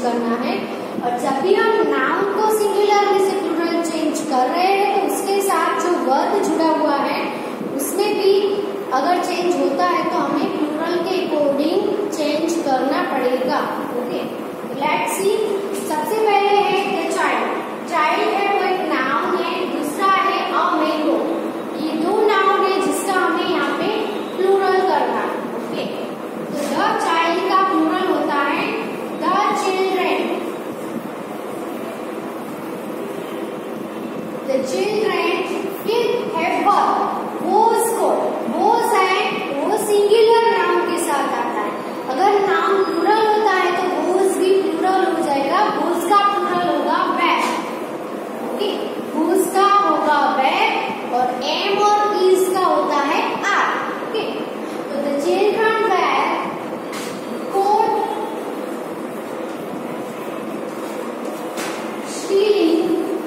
करना है। और जब भी हम नाउन को सिंगुलर में से प्लूरल चेंज कर रहे हैं तो उसके साथ जो वर्ब जुड़ा हुआ है उसमें भी अगर चेंज होता है तो हमें प्लूरल के अकॉर्डिंग चेंज करना पड़ेगा। Okay, let's see. सबसे पहले है द चाइल्ड। चाइल्ड है वो एक नाउन है, दूसरा है अ मैंगो। ये दो नाउन है जिसका हमें यहाँ पे प्लूरल करना है। ओके, तो द चाइल्ड का प्लूरल होता है द चिल्ड्रेन। The children. फिर है वोज को। वोज है वो सिंगुलर नाउन के साथ आता है। अगर नाउन प्लूरल होता है तो वोज भी प्लूरल हो जाएगा। वोज का प्लूरल होगा वेर। ओके, वोज का होगा वेर और एम और इज का होता है आर। ओके, तो the children were caught stealing.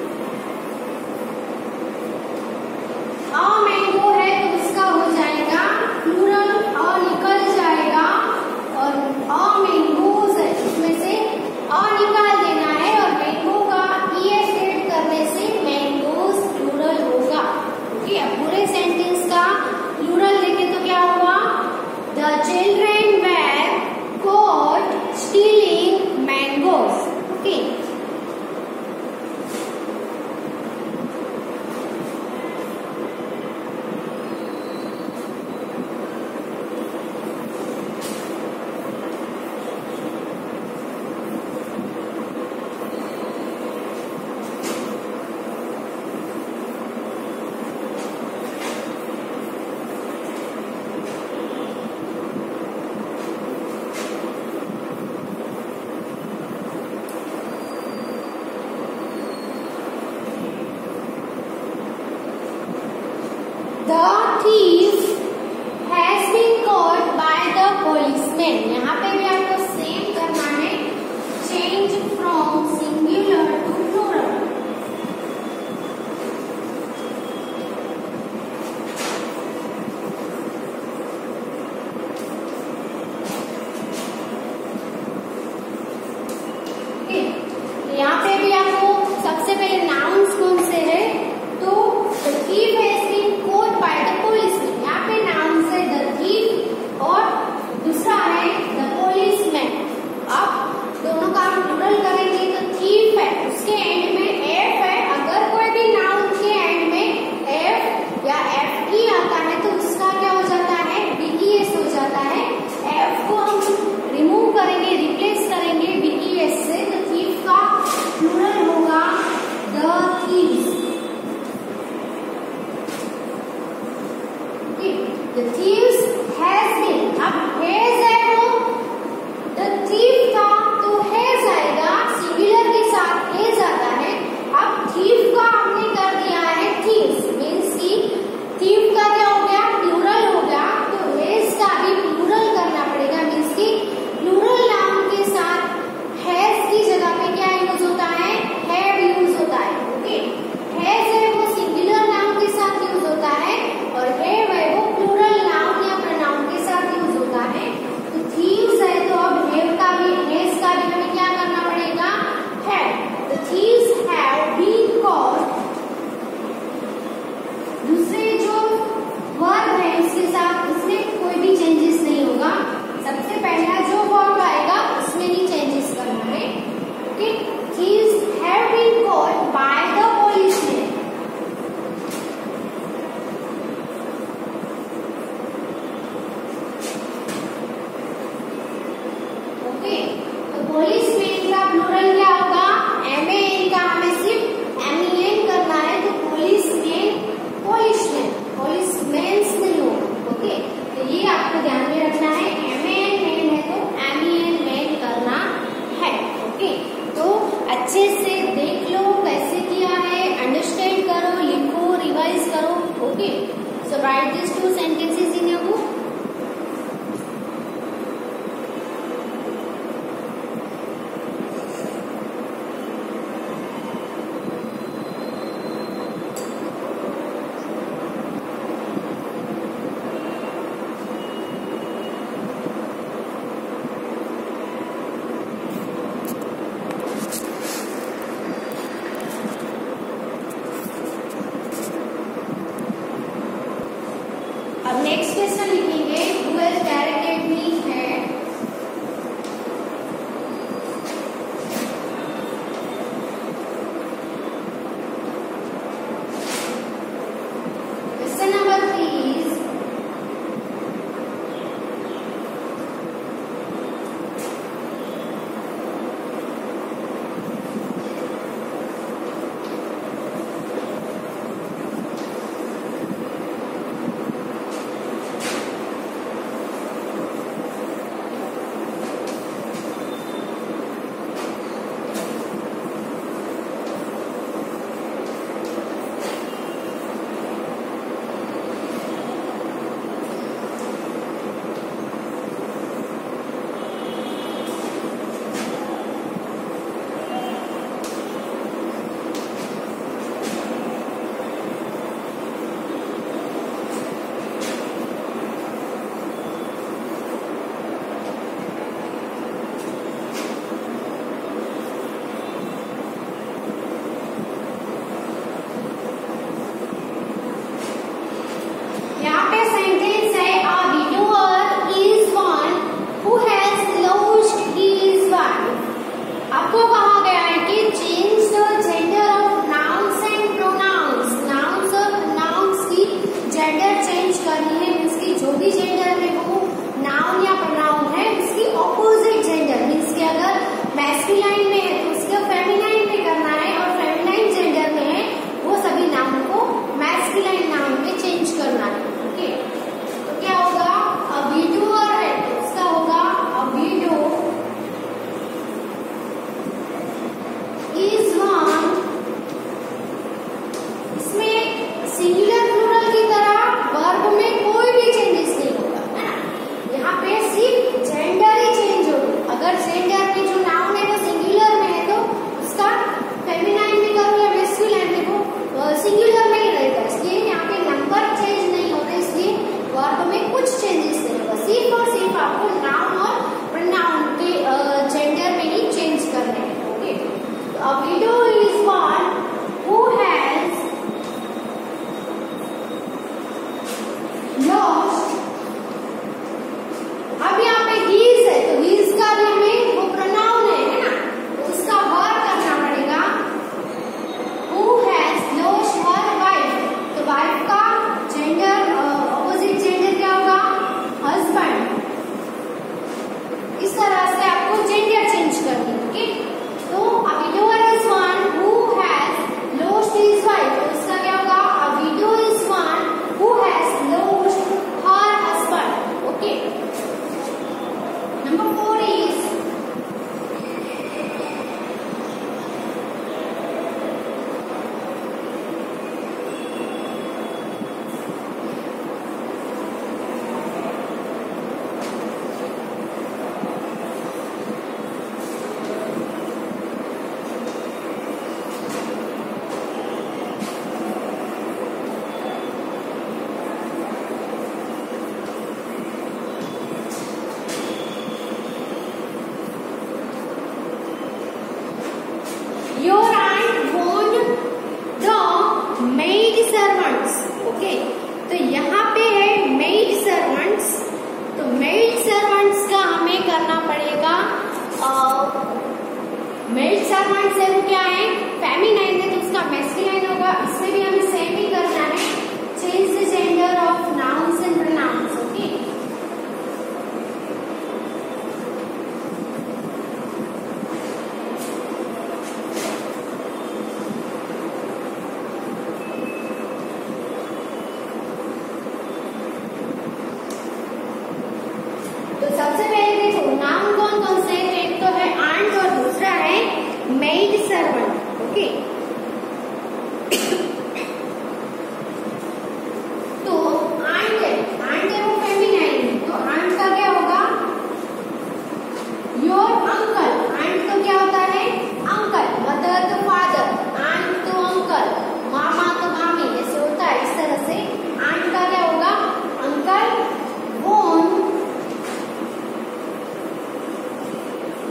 A mango है तो उसका हो जाएगा प्लूरल, अ निकल जाएगा और अ मैंगोज है इसमें से अ निकाल देना है और मैंगो का ईएस ऐड करने से मैंगोज प्लूरल होगा। ओके, अब पूरे सेंटेंस का प्लूरल देखें तो क्या हुआ? The children were caught stealing mangoes. Okay, The thief has been caught by the policeman। यहाँ पे भी आपको सेम करना है, change from singular to plural. यहाँ पे भी आपको सबसे पहले नाउन्स कौन से है तो the thief has been caught by the policeman। यहाँ पे नाउन्स है the thief और दूसरा है the policeman। अब दोनों का हम प्लूरल करेंगे तो thief है उसके एंड में f है। अगर कोई भी नाउन के एंड में f या f ही आता है तो उसका क्या हो जाता है? bes हो जाता है। f को हम रिमूव करेंगे, रिप्लेस करेंगे bes से, तो thief का प्लूरल होगा the thieves। The thieves has been। अब has है वो the thief का तो has आएगा, सिंगुलर के साथ has आता है। अब thief का हमने कर दिया है thieves, मीन्स की thief का क्या हो गया? प्लूरल हो गया। तो has का भी प्लूरल करना पड़ेगा, मीन्स की प्लूरल नाउन के साथ has की जगह पे क्या यूज होता है? have यूज होता है। ओके, has है वो सिंगुलर नाउन के साथ यूज होता है और have है वो प्लूरल नाउन या प्रोनाउन के साथ यूज होता है। तो thieves है तो अब have का भी has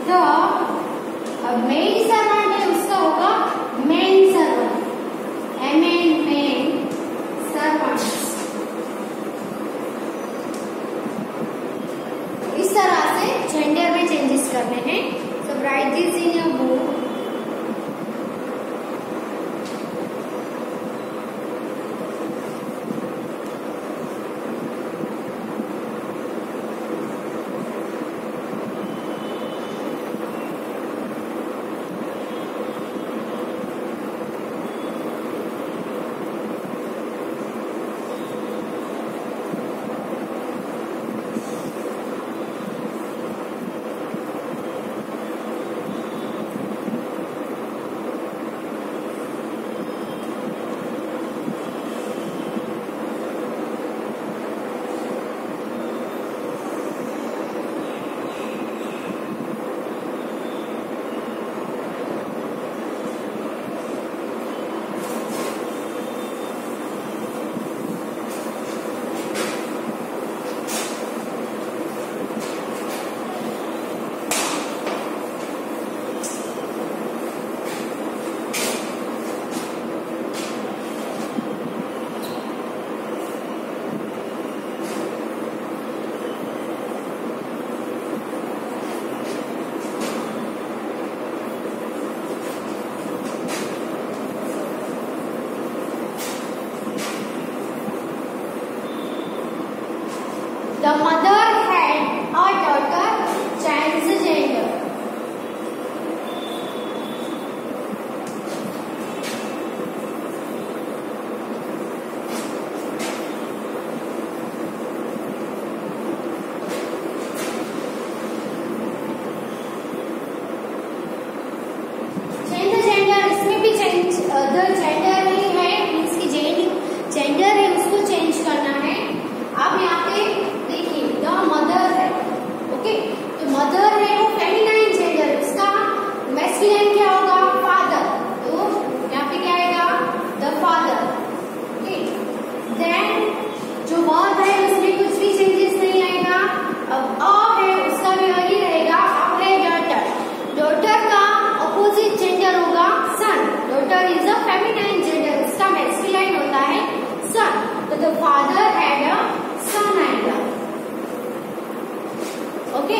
मेड सर्वेंट है उसका होगा men servant, MN men servants. इस तरह से जेंडर में चेंजेस करने हैं। So write this in your book. The mother had a daughter transgender. Change the gender, इसमें भी change the gender ही है, मीन्स की जेंडर है उसको चेंज करना है। अब यहाँ पे देखिए द मदर है, ओके, तो मदर है वो फेमिनाइन जेंडर, इसका मैस्कुलिन क्या होगा फादर, तो यहाँ पे क्या आएगा द फादर, ओके। देन जो वर्ब है उसमें कुछ भी चेंजेस नहीं आएगा। अब है उसका भी वही रहेगा। अब है डॉटर, डॉटर का अपोजिट जेंडर होगा son, daughter is a feminine gender, उसका मैस्कुलिन होता है सन, तो the father had a son आएगा, ओके।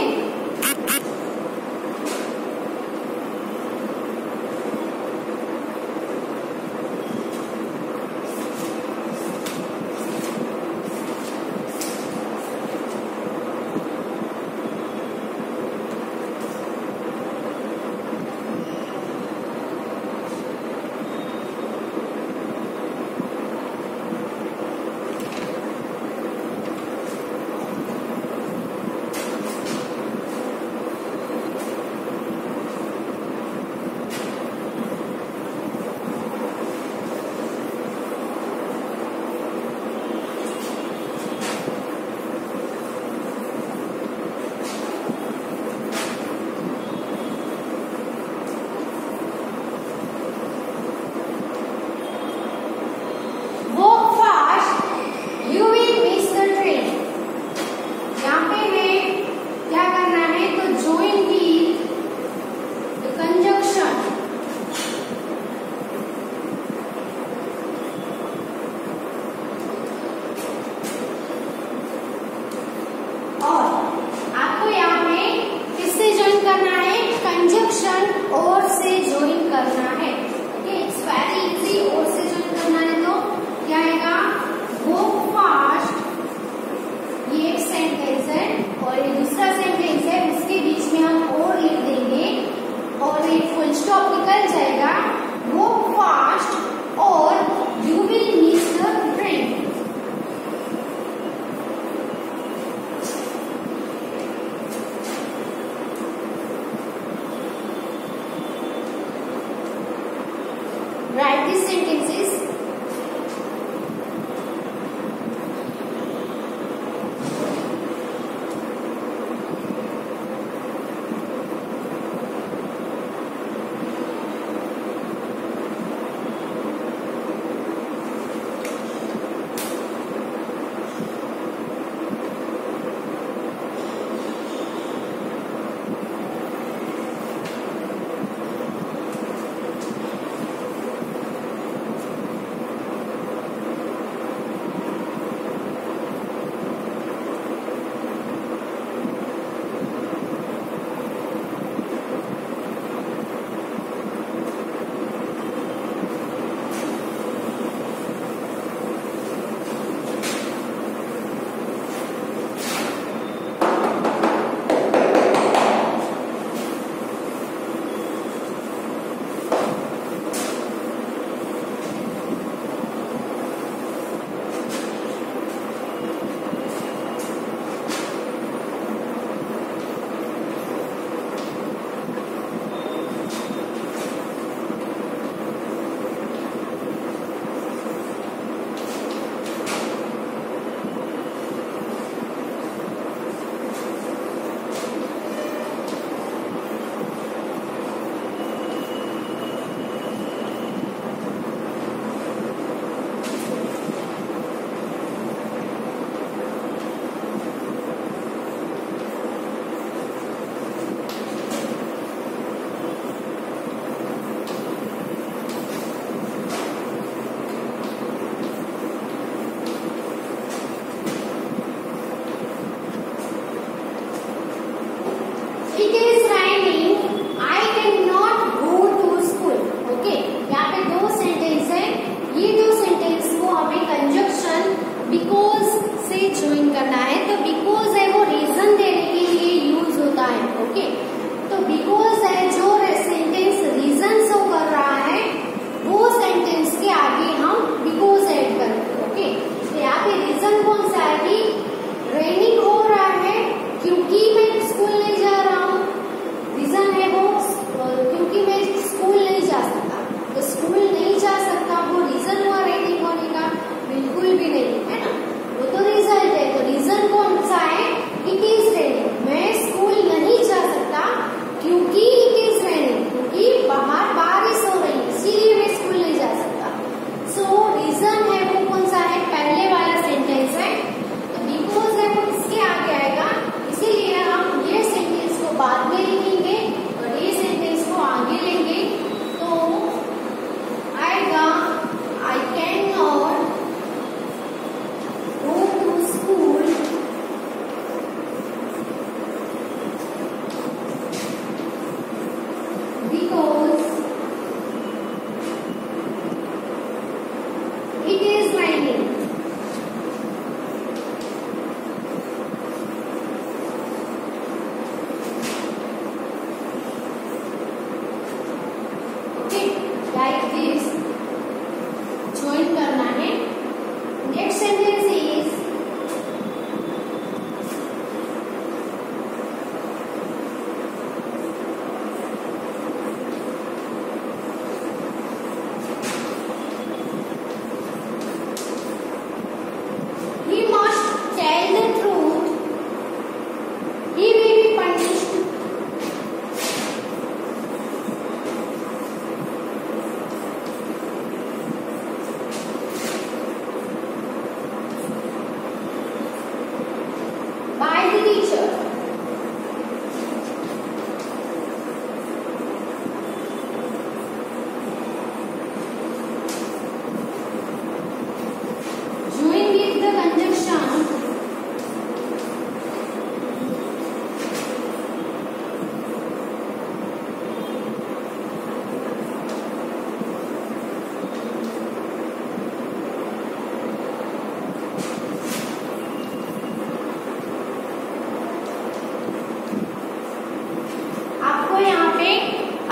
और से ज्वाइन करना है, ओके, इट्स वेरी इजी। और से ज्वाइन करना है तो क्या आएगा वो फास्ट, ये एक सेंटेंस है और ये दूसरा सेंटेंस है, उसके बीच में हम और लिख देंगे और एक फुल स्टॉप निकल जाएगा। वो फास्ट और you will miss the train. Write these sentences.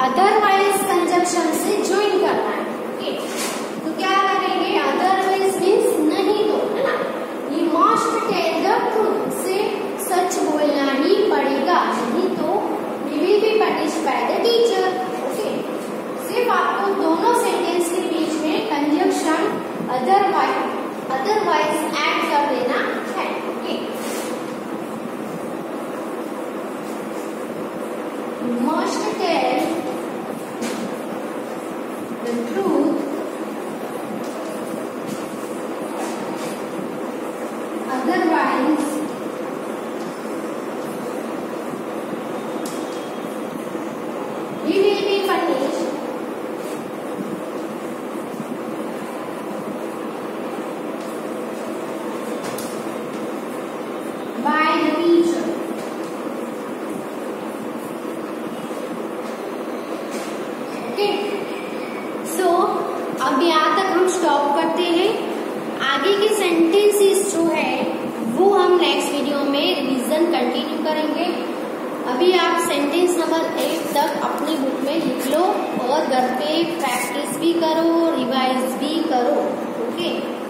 Otherwise conjunction से ज्वाइन करना है। ओके, तो क्या करेंगे? अदरवाइज मीन्स नहीं तो, है ना। You must tell the truth, से सच बोलना ही पड़ेगा, नहीं तो we will be punished by the teacher. Okay, सिर्फ आपको दोनों सेंटेंस के बीच में कंजक्शन अदरवाइज ऐड कर देना है। Okay, you must tell the truth, otherwise we will be punished by the teacher। So अब यहाँ तक हम स्टॉप करते हैं। आगे के सेंटेंसेस जो है वो हम नेक्स्ट वीडियो में रिवीजन कंटिन्यू करेंगे। अभी आप सेंटेंस नंबर 8 तक अपनी बुक में लिख लो और घर पे प्रैक्टिस भी करो, रिवाइज भी करो। ओके।